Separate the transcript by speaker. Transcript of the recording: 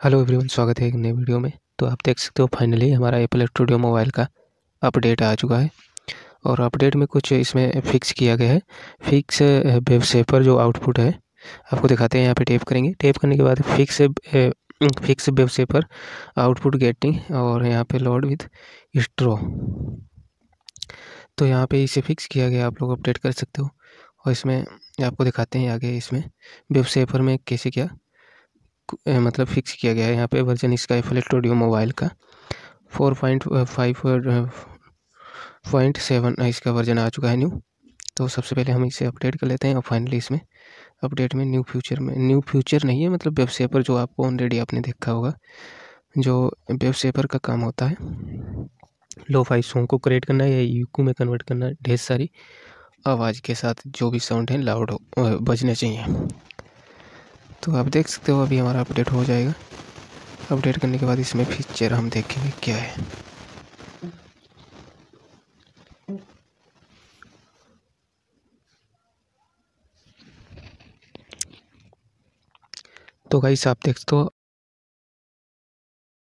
Speaker 1: Hello everyone, स्वागत है एक नए वीडियो में। तो आप देख सकते हो फाइनली हमारा एप्पल स्टूडियो मोबाइल का अपडेट आ चुका है। और अपडेट में कुछ इसमें फिक्स किया गया है। फिक्स वेब शेपर जो आउटपुट है आपको दिखाते हैं। यहाँ पे टैप करेंगे, टैप करने के बाद fix web shaper output getting और यहाँ पे लोड विथ स्ट्रो। तो यहाँ पे इसे फिक्स किया गया, आप लोग अपडेट कर सकते हो। और इसमें आपको दिखाते हैं आगे इसमें वेब शेपर में कैसे क्या मतलब फिक्स किया गया है। यहाँ पे वर्जन इसका एप्पल स्टूडियो मोबाइल का 4.5.7 इसका वर्जन आ चुका है न्यू। तो सबसे पहले हम इसे अपडेट कर लेते हैं और फाइनली इसमें अपडेट में न्यू फ्यूचर नहीं है, मतलब वेब शेपर जो आपको ऑलरेडी आपने देखा होगा, जो वेब शेपर का काम होता है लो फाई सॉन्ग को क्रिएट करना या यूक्यू में कन्वर्ट करना, ढेर सारी आवाज़ के साथ जो भी साउंड है लाउड बजने चाहिए। तो आप देख सकते हो अभी हमारा अपडेट हो जाएगा। अपडेट करने के बाद इसमें फीचर हम देखेंगे क्या है। तो गाइस आप देख सकते हो